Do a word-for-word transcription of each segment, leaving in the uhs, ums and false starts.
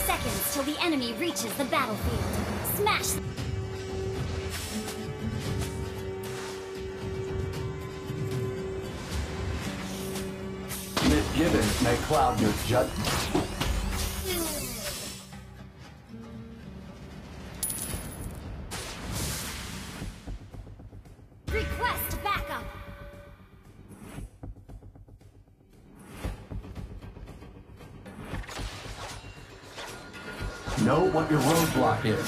seconds till the enemy reaches the battlefield. Smash! Misgivings may cloud your judgment. Request backup! Know what your roadblock is.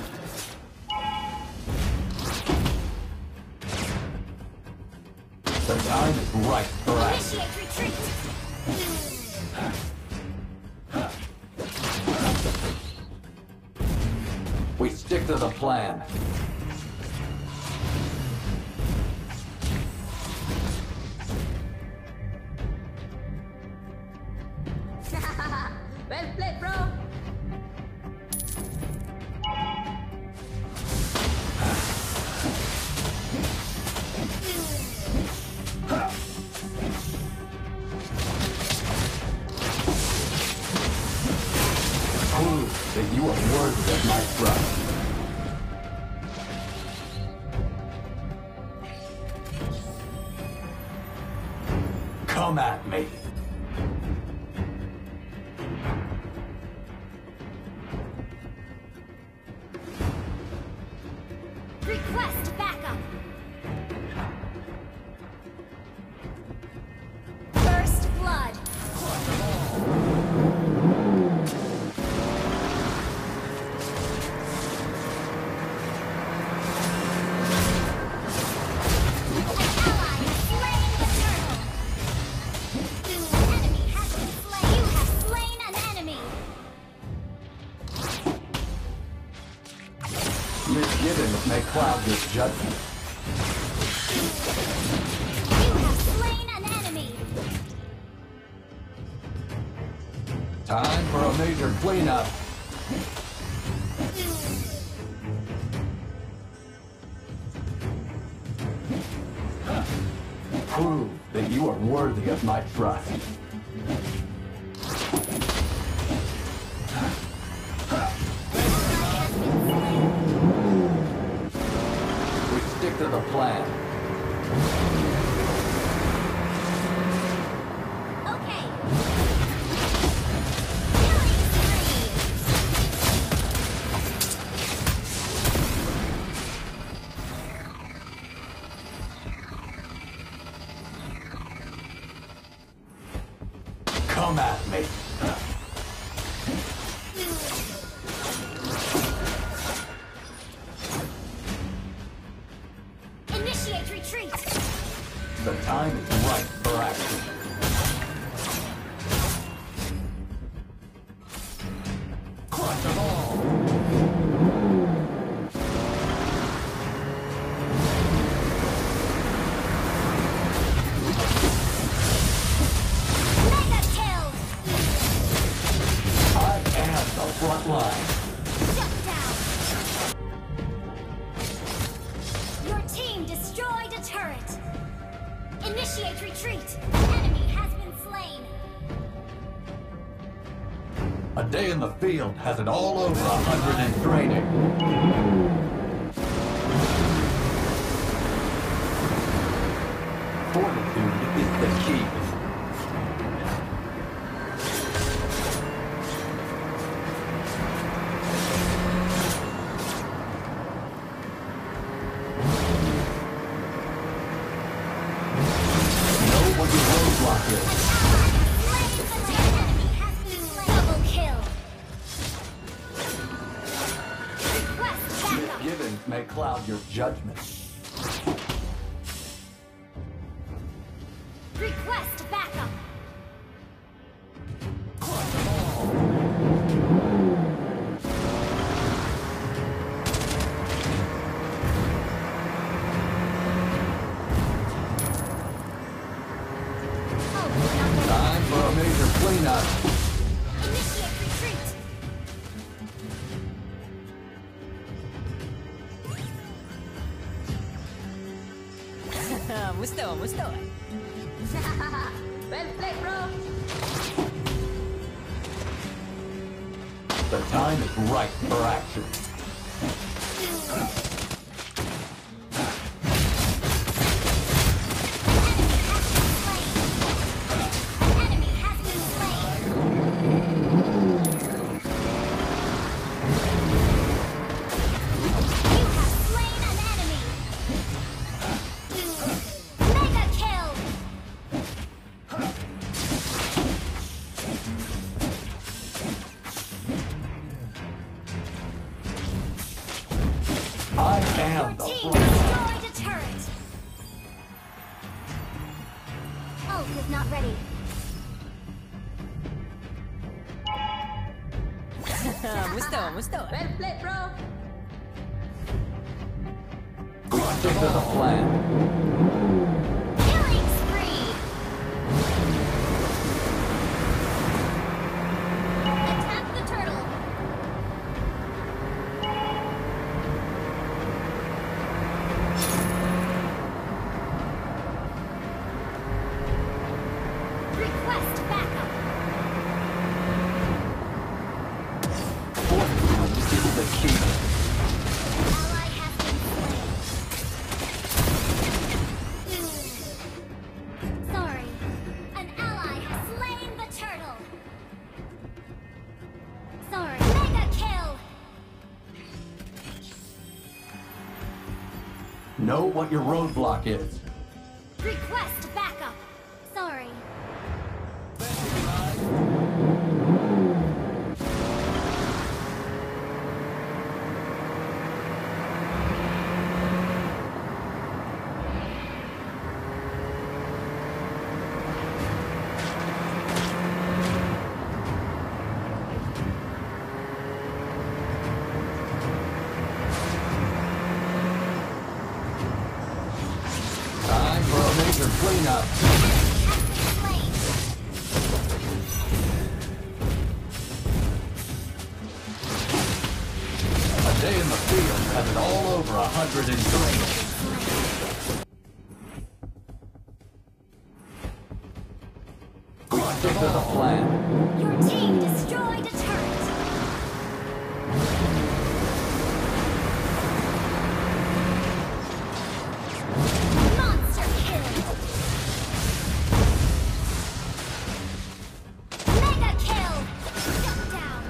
The time is right for action. Initiate retreat! We stick to the plan. Well played, bro! Prove that you are worthy of my trust. Come at me. Request backup! First blood! Misgivings may cloud your judgment. You have slain an enemy! Time for a major cleanup. Prove that you are worthy of my trust. We stick to the plan. Okay. Killing spree! Come at me. Initiate retreat! The time is right for action. Crush them all. Mega kill! I am the front line. Shut down! Your team destroyed a turret! Initiate retreat! Enemy has been slain! A day in the field has it all over a hundred in training. Fortitude is the key. Know what your roadblock is. Double kill! Request backup! Misgivings may cloud your judgment. Request backup! Oh, Time for a major cleanup. initiate retreat! مستوى مستوى Well played, bro! The time is right for action. I am the Team front. destroyed a turret. Ult is not ready. مستوى مستوى. Well played, bro. We stick to the plan. Killing spree. Attack the turtle. Request backup. Fortitude is the key. Ally has been slain. Sorry. An ally has slain the turtle. Sorry. Mega kill. Know what your roadblock is. Request backup. Sorry. Time for a major cleanup. Slain. A day in the field has it all over a hundred and three. We stick to the plan. Your team destroyed a turret. Monster kill. Mega kill. Shut down.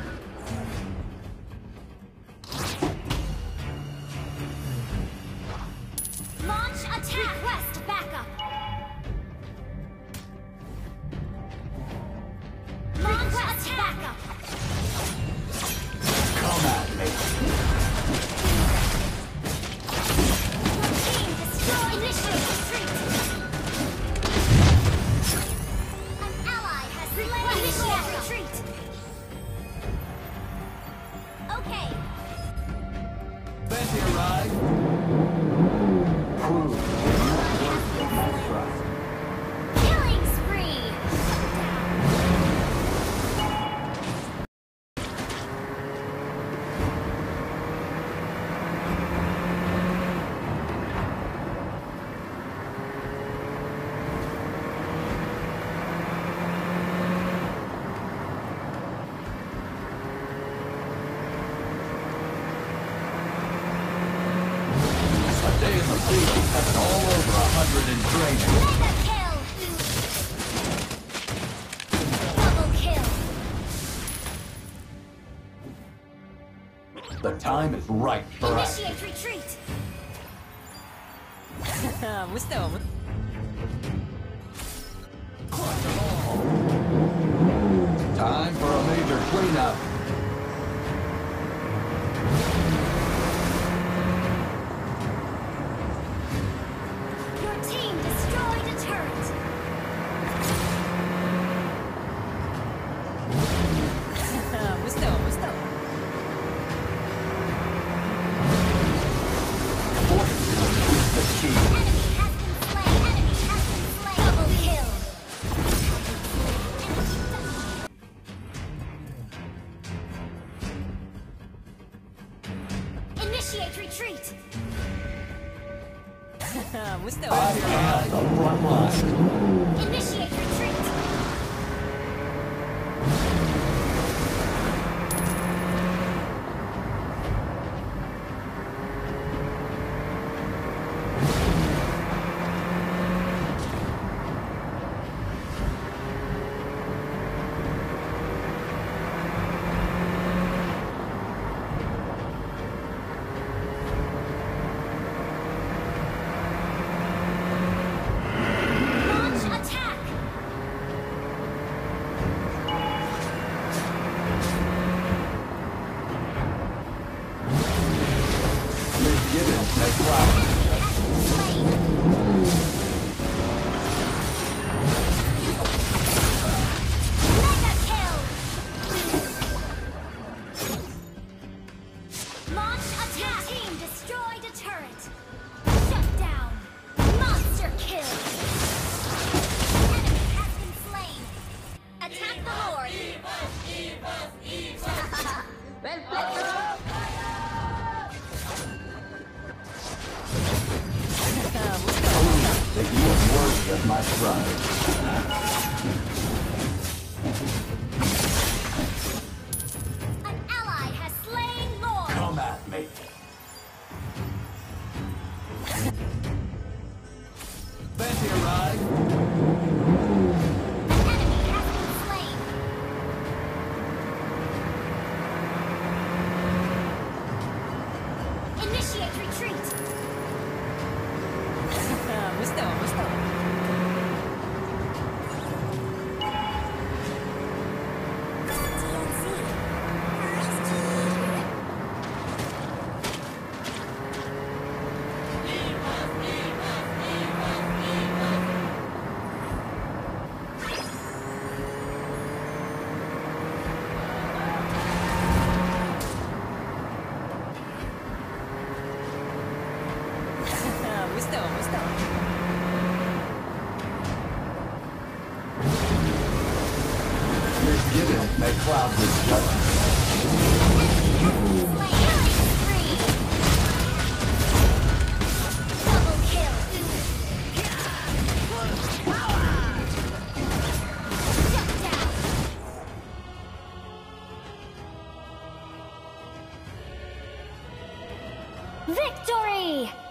Launch attack. Request backup. Launch attack. Come at me. Your team destroyed. Initiate retreat. An ally has slain. Initiate retreat. Okay. Fancy a ride? Prove that you worth my trust. Killing spree. A day in the field has it all over a hundred and training. Mega kill. Double kill. The time is right for action. Initiate retreat. مستوى مستوى. Time for a major cleanup. Your team destroyed a turret. مستوى مستوى. Fortitude is the key. Enemy has been slain. Enemy has been slain. Double kill. Initiate retreat. مستوى. I am the front line. Initiate retreat. That you are worthy of my prize. An ally has slain Lord. Come at me. Fancy a ride? An enemy has been slain. Initiate retreat. Musto, musto. Musto, musto. Misgivings may cloud this judgment. Slain. Double kill. Shut down. Victory!